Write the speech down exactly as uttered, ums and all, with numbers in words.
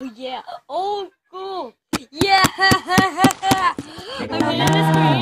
Oh yeah. Oh cool. Yeah. I'm hitting the screen.